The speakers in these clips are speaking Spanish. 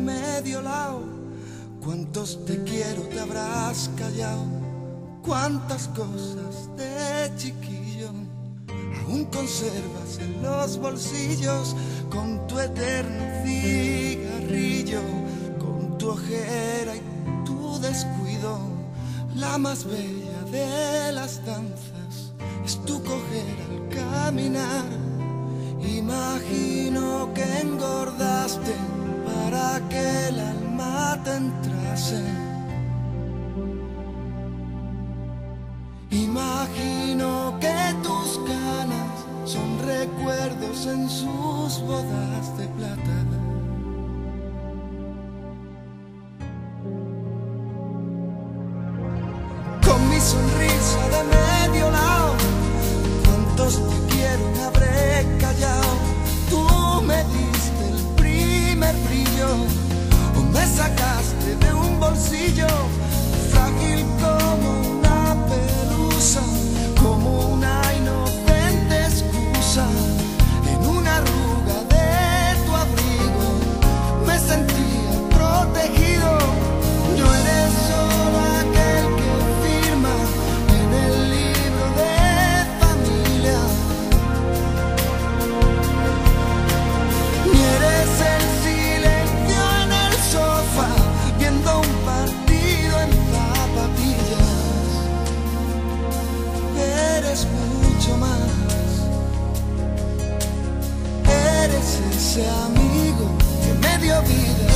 medio lado. Cuántos te quiero te habrás callado, cuántas cosas de chiquillo aún conservas en los bolsillos, con tu eterno cigarrillo, con tu ojera y tu descuido. La más bella de las danzas es tu coger al caminar. Imagino que engordaste para que el alma te entrase. Imagino que tus canas son recuerdos en sus bodas de plata. Con mi sonrisa de medio lado, cuántos te quiero me habré callado. Tú me diste el primer brillo, o me sacaste de un bolsillo frágil como una pelusa, como una inocente excusa. En una arruga de tu abrigo me sentía protegido. No eres solo aquel que firma en el libro de familia, ni eres el silencio en el sofá viendo un partido en zapatillas. Eres mucho más, eres ese amigo que me dio vida.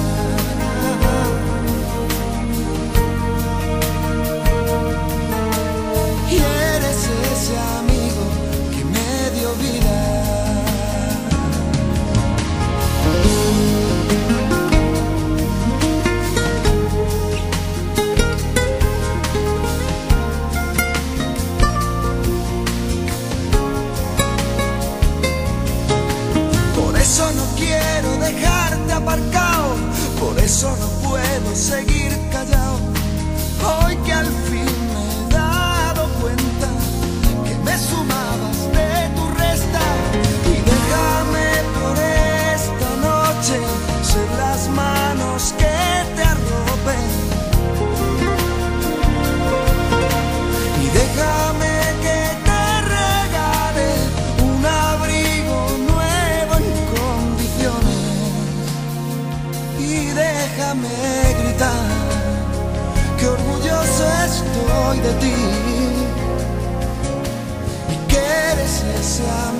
Y eres ese amigo que me dio vida. Por eso no quiero dejarte aparcado, por eso no puedo seguir callado. Hoy que al fin me he dado cuenta que me sumabas de tu resta. Y déjame por esta noche ser las manos que te arropen. Y déjame que te regale un abrigo nuevo en condiciones. Y déjame gritar que orgulloso estoy de ti y que eres ese amor